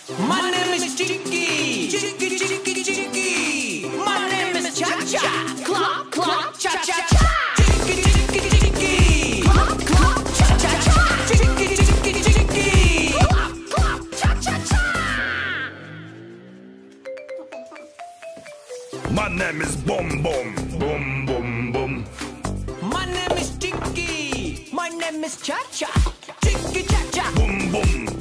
My name is Chicky. Chicky, Chicky, Chicky. My name is Cha Cha. Clap, clap, cha cha cha. Chicky, Chicky, Chicky. Clap, clap, cha cha cha. Chicky, Chicky, Chicky. Clap, clap, cha cha cha. My name is Boom Boom. Boom Boom Boom. My name is Chicky. My name is Cha Cha. Chicky, Cha Cha. Boom Boom.